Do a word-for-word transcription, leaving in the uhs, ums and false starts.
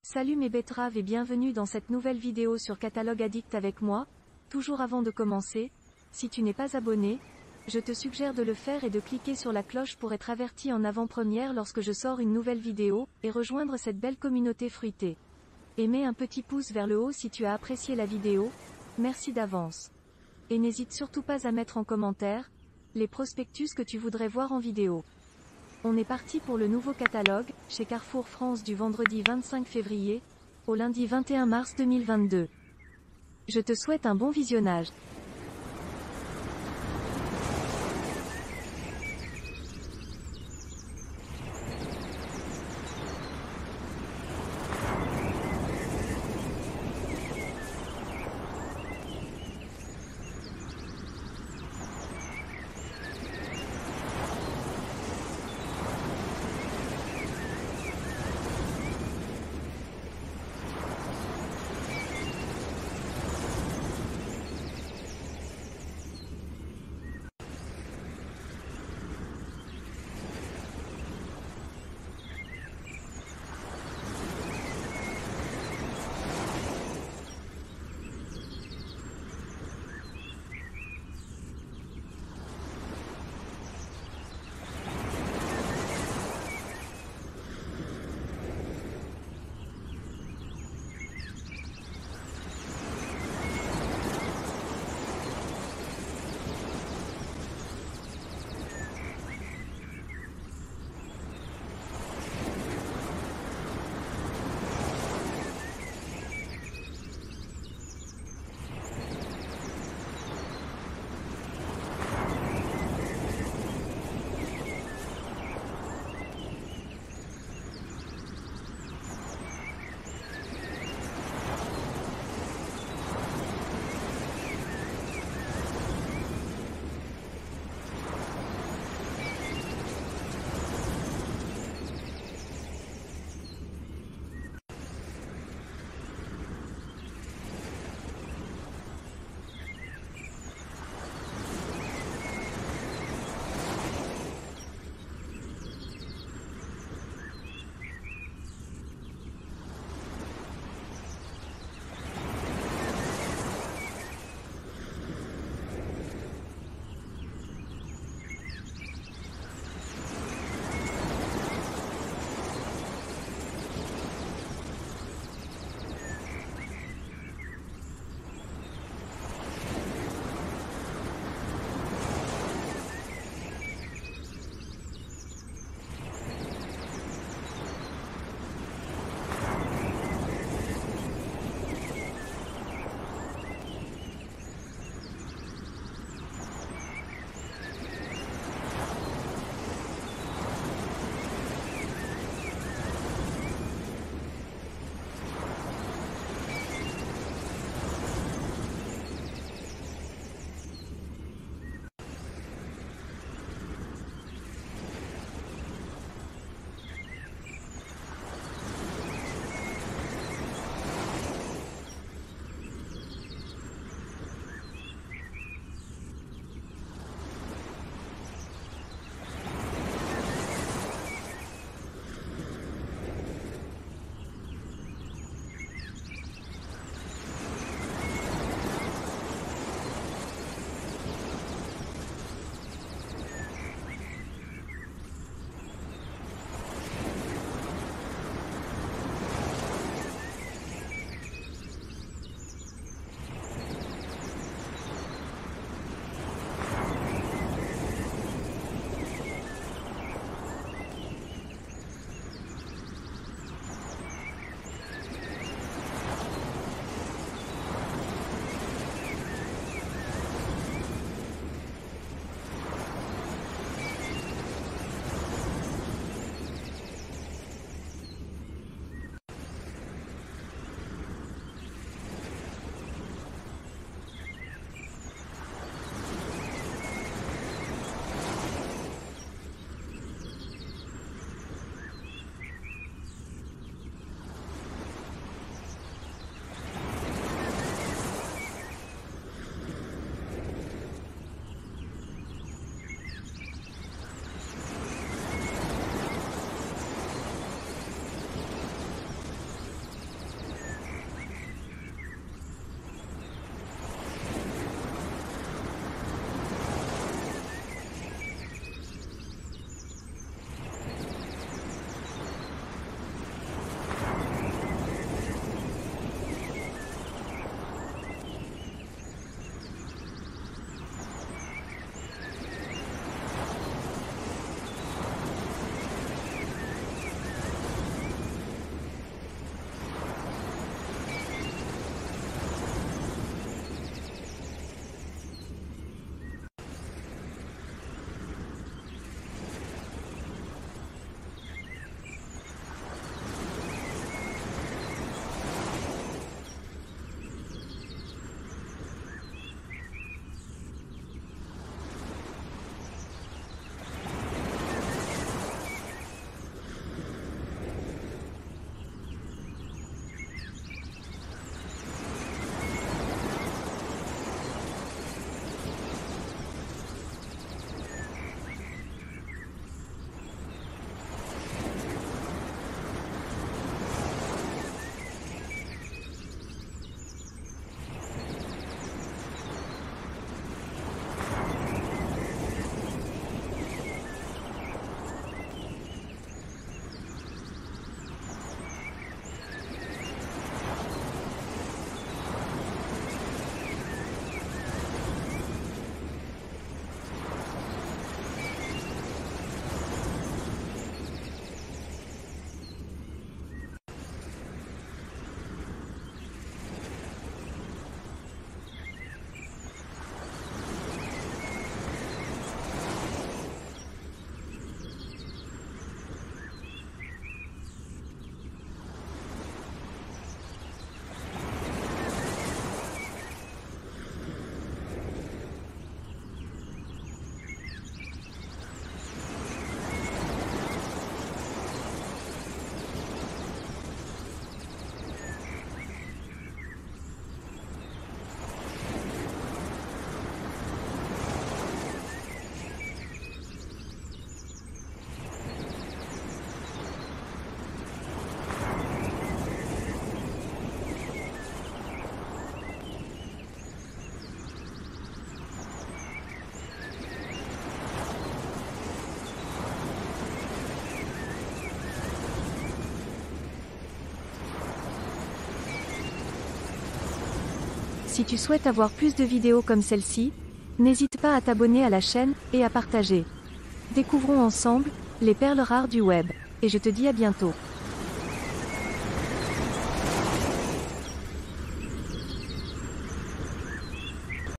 Salut mes betteraves et bienvenue dans cette nouvelle vidéo sur Catalogue Addict avec moi. Toujours avant de commencer, si tu n'es pas abonné, je te suggère de le faire et de cliquer sur la cloche pour être averti en avant-première lorsque je sors une nouvelle vidéo, et rejoindre cette belle communauté fruitée. Et mets un petit pouce vers le haut si tu as apprécié la vidéo, merci d'avance. Et n'hésite surtout pas à mettre en commentaire les prospectus que tu voudrais voir en vidéo. On est parti pour le nouveau catalogue, chez Carrefour France du vendredi vingt-cinq février, au lundi vingt et un mars deux mille vingt-deux. Je te souhaite un bon visionnage. Si tu souhaites avoir plus de vidéos comme celle-ci, n'hésite pas à t'abonner à la chaîne, et à partager. Découvrons ensemble, les perles rares du web. Et je te dis à bientôt.